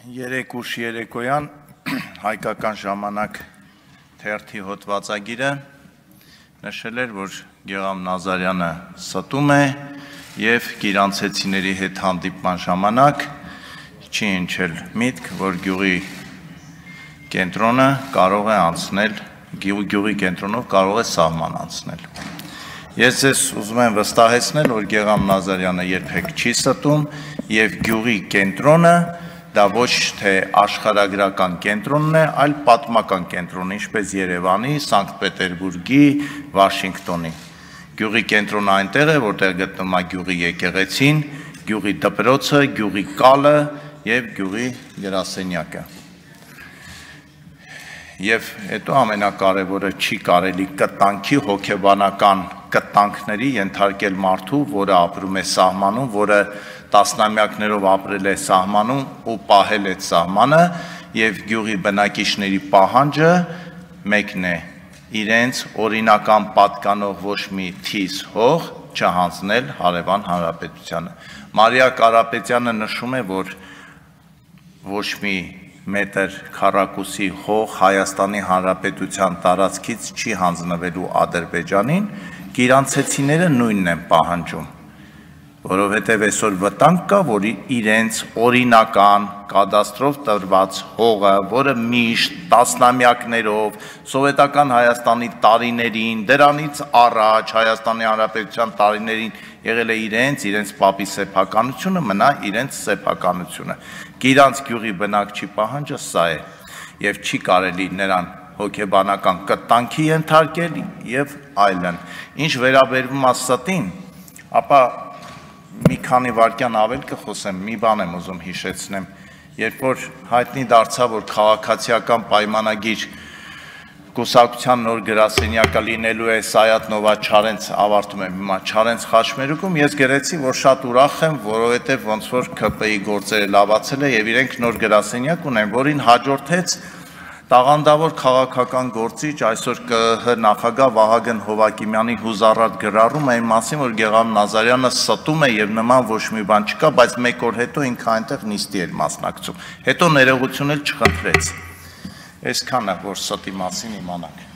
Երեք ուշ երեկոյան հայկական ժամանակ թերթի հոդվածագիրը նշել էր, որ Գեգամ Նազարյանը ստում է և գիրանցեցիների հետ հանդիպման ժամանակ չի հնչել միտք, որ գյուղի կենտրոնը կարող է անցնել, գյուղի կենտրոնով կարող է սահման անցնել։ Ես ձեզ ուզում եմ վստահեցնել, որ Գեգամ Նազարյանը երբեք չի ստում և գյուղի կենտրոնը դա ոչ թե աշխարհագրական կենտրոնն է, այլ պատմական կենտրոն, ինչպես Երևանի, Սանկտ Պետերբուրգի, Վաշինգտոնի։ Գյուղի կենտրոնը այնտեղ է, որտեղ գտնվում է գյուղի եկեղեցին, գյուղի դպրոցը, գյուղի կալը և գյուղի գրասենյակը։ Եվ հետո ամենակարևորը չի կարելի կտանքի հոգեբանական կտանքների ենթարկել մարդու, որը ապրում է սահմանում, որը տասնամյակներով ապրել է սահմանում ու պահել է սահմանը և գյուղի բնակիչների պահանջը մեկն է իրենց օրինական պատկանող ոչ մի թիզ հող չհանձնել հարևան հանրապետությանը։ Մարիա Կարապետյանը նշում է, որ ոչ մի մետր քառակուսի հող Հայաստանի Հանրապետության տարածքից չի հանձնվելու Ադրբեջանին, գիրանցեցիները նույնն են պահանջում, որովհետև այսօր վտանգ կա, որ իրենց օրինական կադաստրով տրված հողը, որը միշտ տասնամյակներով սովետական Հայաստանի տարիներին, դրանից առաջ Հայաստանի Հանրապետության տարիներին եղել է իրենց պապի սեփականությունը, մնա իրենց սեփականությունը։ Գիրանց գյուղի բնակչի պահանջը սա է և չի կարելի նրան հոգեբանական կտանքի ենթարկել և այլն։ Ինչ վերաբերվում է ստին, ապա մի քանի վայրկյան ավել կխոսեմ, մի բան եմ ուզում հիշեցնեմ, երբ որ հայտնի դարձավ, որ քաղաքացիական պայմանագիր կուսակցության նոր գրասենյակը լինելու է Սայաթ Նովա Չարենց, ավարտում եմ հիմա Չարենց խաչմերուկում, ես գրեցի, որ շատ ուրախ եմ, որովհետև ոնց որ ՔՊ-ի գործերը լավացել է և իրենք նոր գրասենյակ ունեն, որին հաջորդեց տաղանդավոր քաղաքական գործիչ, այսօր ԿԸՀ նախագահ Վահագն Հովակիմյանի հուզառատ գրառումը այն մասին, որ Գեգամ Նազարյանը ստում է և նման ոչ մի բան չկա, բայց մեկ օր հետո ինքը այնտեղ նիստի էր մասնակցում, հետո ներողություն էլ չխնդրեց։ Այսքանը, որ ստի մասին իմանանք։